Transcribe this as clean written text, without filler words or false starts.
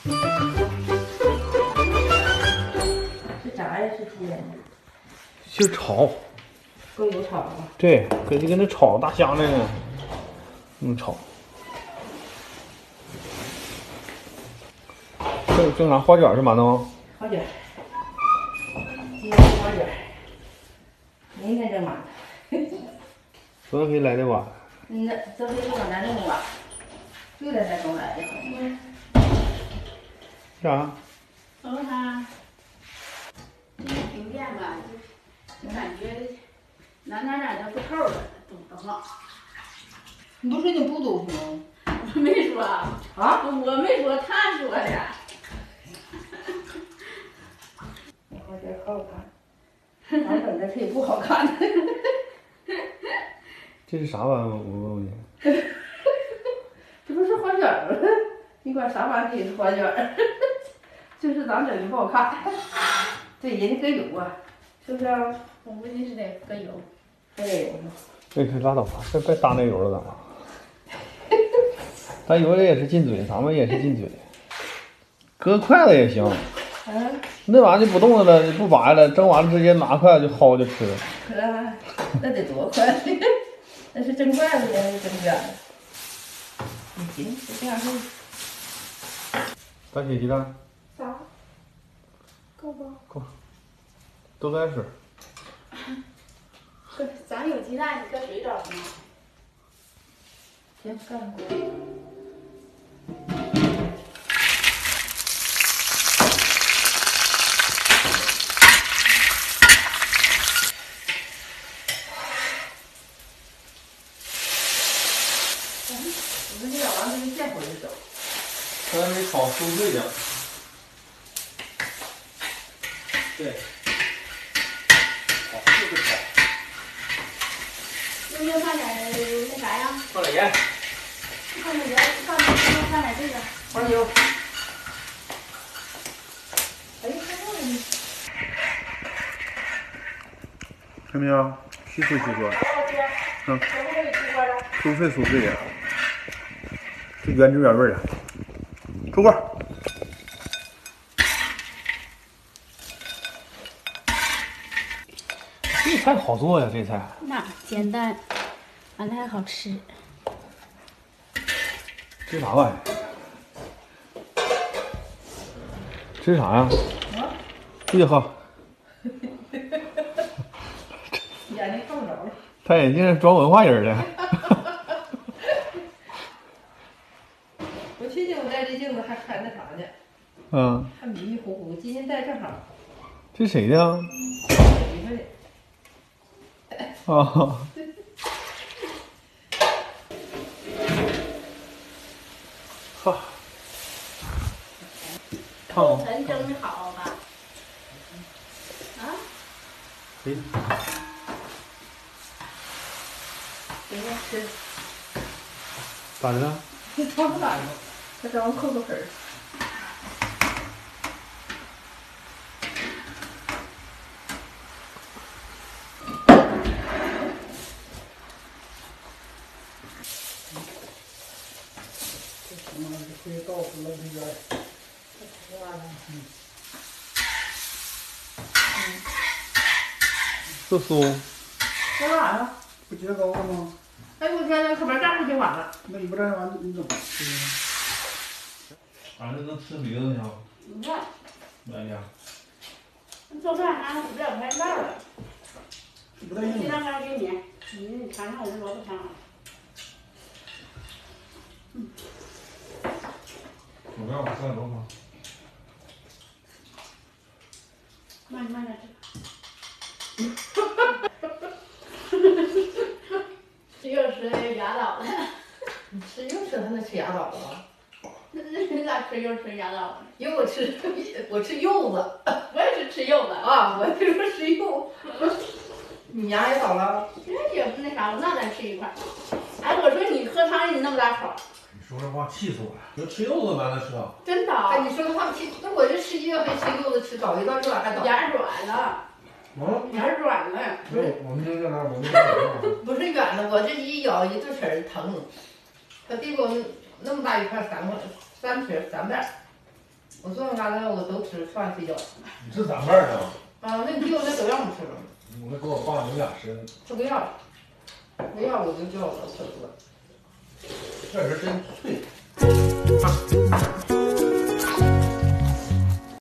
是炸呀？是煎的？ 就炒。 搁油炒啊？ 对，就跟那炒大虾那个，炒。这啥花卷是吗？都。 花卷。今天花卷。明天整麻的。 昨天给你来的晚。 那昨天就往咱这么晚，6点才刚来的。 啥？ 我问他，这个停电吧，就感觉哪都不透了，堵得慌。 你不说你不堵吗？ 我没说啊，我没说，他说的。 花卷好看，咱本的它也不好看。 这是啥玩意儿？我问问你。 这不是花卷吗？你管啥玩意儿也是花卷，就是咱整的不好看。对，人家搁油啊，是不是啊？ 我估计是得搁油。 搁油呢。 这拉倒吧，别搭那油了，干嘛？咱有的也是进嘴，咱们也是进嘴。搁筷子也行。那玩意儿就不动了，就不拔了，蒸完了直接拿筷子就薅就吃。 那得多快！那是蒸筷子的，那是蒸卷的。行，就这样式。 大铁鸡蛋。 啥？够不？ 够。都在吃。 咱有鸡蛋，你搁水找什么？ 行，干锅。我们这老王就是见火就走。 刚才没炒酥脆点。对。好，就是炒。 用不用放点那啥呀？ 放点盐。 放点盐，放点这个。 黄油。 哎，太厚了你。 看没有？稀疏稀疏。酥脆酥脆的，这原汁原味的。出锅。这菜好做呀，这菜。 那简单，完了还好吃。 这啥玩意儿？这是啥呀？这就好。 眼睛看不着了。 他眼镜是装文化人的。 我去年我戴这镜子还看那啥呢，还迷迷糊糊。今天戴正好。 这谁的啊？ 媳妇的。 啊。哈。 肉盆蒸的好吧？啊？ 谁？ 行了，吃。 咋的了？ 他不咋的，他刚扣个盆儿。这什么？这可以告诉了这个。 这酥。 干啥呀？ 不切糕了吗？ 哎，我天，那可别炸出就完了。 那你不炸完你怎么吃呢？ 俺这能吃驴子呢？ 你看， 来呀。 做饭还不要开面了。 不带硬的。 鸡蛋干给你，你尝尝我这萝卜汤。 我让我干萝卜。 慢点吃。吃又吃牙倒了。 你吃又吃，还能吃牙倒了？ 你咋吃又吃牙倒了？ 因为我吃柚子。 我也是吃柚子啊，我就说吃柚。你牙也倒了？ 也不那啥，我那咱吃一块。哎，我说你喝汤你那么大口。 你说这话气死我了！说吃柚子难得吃啊？ 真的？ 哎，你说这话气，那我这吃一个没吃柚子吃倒一段这还倒。 眼软了。眼软了。 不是，我们这个我们这不是软的，我这一咬一肚齿疼。他递给我那么大一块3片。 我昨天晚上我都吃饭睡觉。 你吃咋办呢？ 啊，那鸡我那都让不吃了。 我那给我爸你们俩吃。 不给要，没要我就叫我吃了。 这人真脆。